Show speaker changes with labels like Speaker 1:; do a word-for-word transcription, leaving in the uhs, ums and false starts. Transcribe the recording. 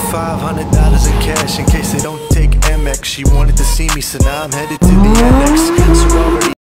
Speaker 1: five hundred dollars in cash in case they don't take Amex. She wanted to see me, so now I'm headed to the annex. So already